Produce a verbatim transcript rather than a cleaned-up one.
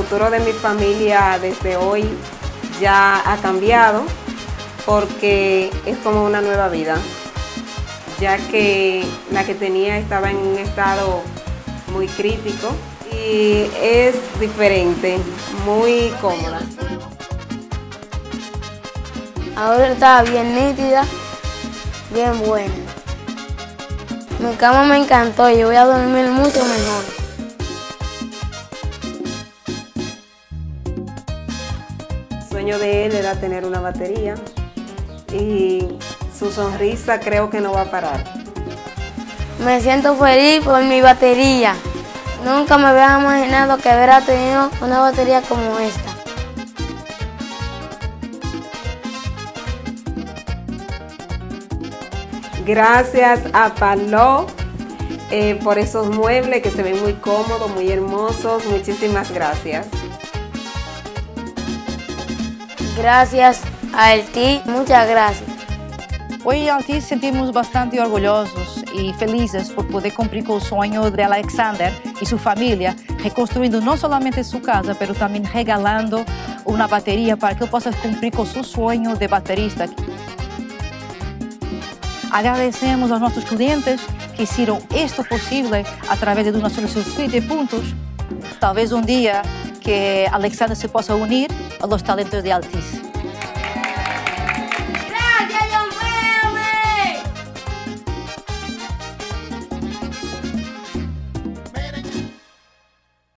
futuro de mi familia desde hoy ya ha cambiado porque es como una nueva vida, ya que la que tenía estaba en un estado muy crítico y es diferente, muy cómoda. Ahora está bien nítida, bien buena. Mi cama me encantó y voy a dormir mucho mejor. El sueño de él era tener una batería y su sonrisa creo que no va a parar. Me siento feliz por mi batería. Nunca me había imaginado que hubiera tenido una batería como esta. Gracias a Paló eh, por esos muebles que se ven muy cómodos, muy hermosos. Muchísimas gracias. Gracias a Altis, muchas gracias. Hoy en Altis sentimos bastante orgullosos y felices por poder cumplir con el sueño de Alexander y su familia, reconstruyendo no solamente su casa, pero también regalando una batería para que él pueda cumplir con su sueño de baterista. Agradecemos a nuestros clientes que hicieron esto posible a través de una solución de puntos. Tal vez un día que Alexander se pueda unir a los talentos de Altis.